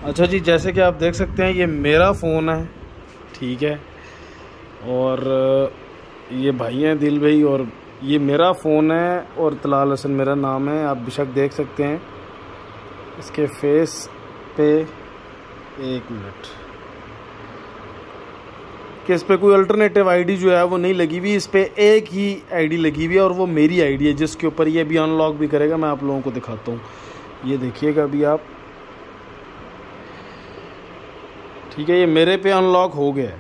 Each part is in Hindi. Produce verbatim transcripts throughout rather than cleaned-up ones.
अच्छा जी, जैसे कि आप देख सकते हैं ये मेरा फ़ोन है, ठीक है, और ये भाई हैं दिल भाई, और ये मेरा फ़ोन है और तलाल हसन मेरा नाम है। आप बेशक देख सकते हैं इसके फेस पे, एक मिनट, कि इस पर कोई अल्टरनेटिव आईडी जो है वो नहीं लगी हुई, इस पर एक ही आईडी लगी हुई है और वो मेरी आईडी है, जिसके ऊपर ये भी अनलॉक भी करेगा। मैं आप लोगों को दिखाता हूँ, ये देखिएगा अभी आप, ठीक है, ये मेरे पे अनलॉक हो गया है।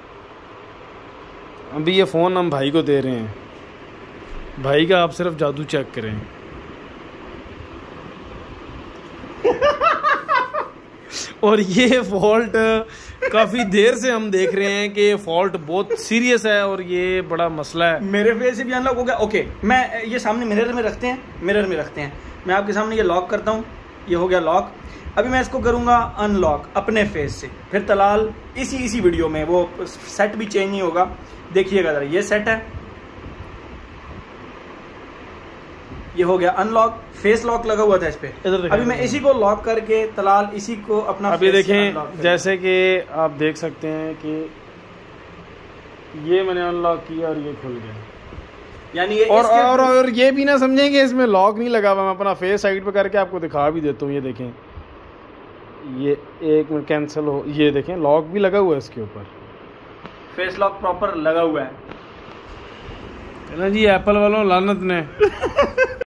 अभी ये फ़ोन हम भाई को दे रहे हैं, भाई का आप सिर्फ जादू चेक करें। और ये फॉल्ट काफ़ी देर से हम देख रहे हैं कि ये फॉल्ट बहुत सीरियस है और ये बड़ा मसला है। मेरे फेस से भी अनलॉक हो गया। ओके, मैं ये सामने मिरर में रखते हैं, मिरर में रखते हैं, मैं आपके सामने ये लॉक करता हूँ, ये हो गया लॉक। अभी मैं इसको करूँगा अनलॉक अपने फेस से, फिर तलाल इसी इसी वीडियो में, वो सेट भी चेंज नहीं होगा। देखिएगा ज़रा, ये सेट है, ये हो गया अनलॉक, फेस लॉक लगा हुआ था इस पे। अभी मैं इसी को लॉक करके तलाल इसी को अपना अभी देखें, जैसे कि आप देख सकते हैं कि ये मैंने अनलॉक किया और ये खुल गया, यानी ये और और और ये भी ना समझेंगे इसमें लॉक नहीं लगा हुआ। मैं अपना फेस साइड पे करके आपको दिखा भी देता हूँ, ये देखें, ये एक मिनट कैंसिल हो, ये देखें लॉक भी लगा हुआ है इसके ऊपर, फेस लॉक प्रॉपर लगा हुआ है ना जी। एप्पल वालों लानत ने